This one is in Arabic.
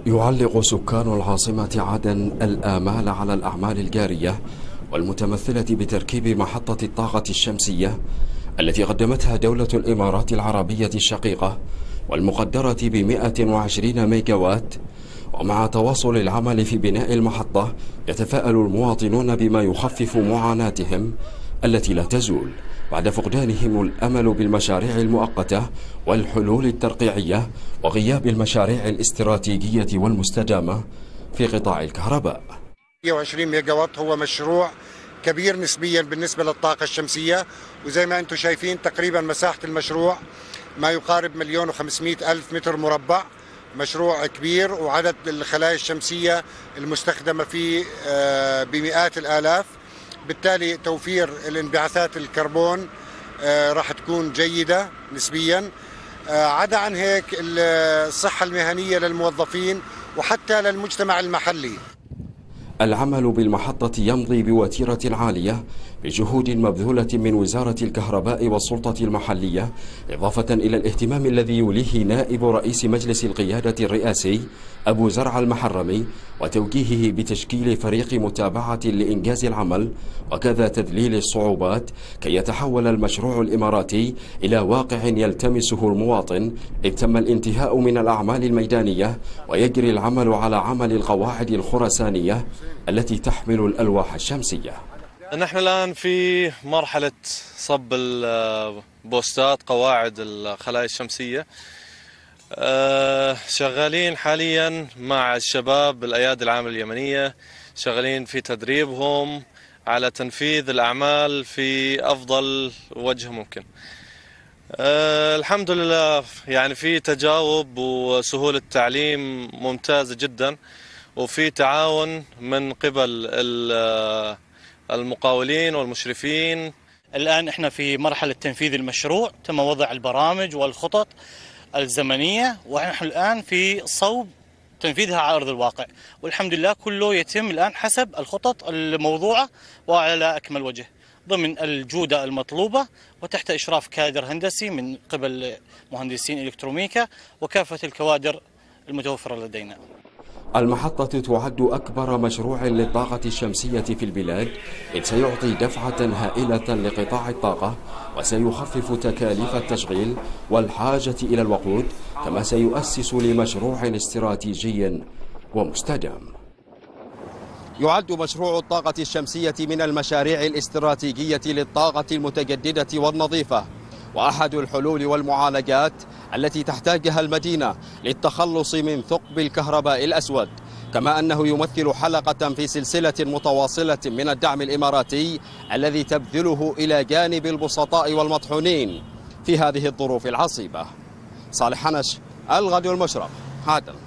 يعلق سكان العاصمة عدن الآمال على الأعمال الجارية والمتمثلة بتركيب محطة الطاقة الشمسية التي قدمتها دولة الإمارات العربية الشقيقة والمقدرة ب120 ميجاوات. ومع تواصل العمل في بناء المحطة يتفاءل المواطنون بما يخفف معاناتهم التي لا تزول بعد فقدانهم الأمل بالمشاريع المؤقتة والحلول الترقيعية وغياب المشاريع الاستراتيجية والمستدامة في قطاع الكهرباء. 120 ميجا وات هو مشروع كبير نسبيا بالنسبة للطاقة الشمسية، وزي ما أنتم شايفين تقريبا مساحة المشروع ما يقارب 1,500,000 متر مربع. مشروع كبير، وعدد الخلايا الشمسية المستخدمة فيه بمئات الآلاف، بالتالي توفير الانبعاثات الكربون راح تكون جيدة نسبيا. عدا عن هيك الصحة المهنية للموظفين وحتى للمجتمع المحلي. العمل بالمحطة يمضي بوتيرة عالية بجهود مبذولة من وزارة الكهرباء والسلطة المحلية، إضافة إلى الاهتمام الذي يوليه نائب رئيس مجلس القيادة الرئاسي أبو زرع المحرمي وتوجيهه بتشكيل فريق متابعة لإنجاز العمل وكذا تذليل الصعوبات كي يتحول المشروع الإماراتي إلى واقع يلتمسه المواطن، إذ تم الانتهاء من الأعمال الميدانية ويجري العمل على عمل القواعد الخرسانية التي تحمل الألواح الشمسية. نحن الآن في مرحلة صب البوستات قواعد الخلايا الشمسية. شغالين حاليا مع الشباب بالأيادي العامة اليمنية، شغالين في تدريبهم على تنفيذ الأعمال في أفضل وجه ممكن. الحمد لله يعني في تجاوب وسهولة تعليم ممتازة جدا، وفي تعاون من قبل المقاولين والمشرفين. الآن احنا في مرحلة تنفيذ المشروع، تم وضع البرامج والخطط الزمنية، ونحن الآن في صوب تنفيذها على أرض الواقع، والحمد لله كله يتم الآن حسب الخطط الموضوعة وعلى أكمل وجه ضمن الجودة المطلوبة وتحت إشراف كادر هندسي من قبل مهندسين إلكترونيكا وكافة الكوادر المتوفرة لدينا. المحطة تعد أكبر مشروع للطاقة الشمسية في البلاد، إذ سيعطي دفعة هائلة لقطاع الطاقة وسيخفف تكاليف التشغيل والحاجة إلى الوقود، كما سيؤسس لمشروع استراتيجي ومستدام. يعد مشروع الطاقة الشمسية من المشاريع الاستراتيجية للطاقة المتجددة والنظيفة، وأحد الحلول والمعالجات التي تحتاجها المدينة للتخلص من ثقب الكهرباء الأسود، كما أنه يمثل حلقة في سلسلة متواصلة من الدعم الإماراتي الذي تبذله إلى جانب البسطاء والمطحونين في هذه الظروف العصيبة. صالح حنش، الغد والمشرق، عدن.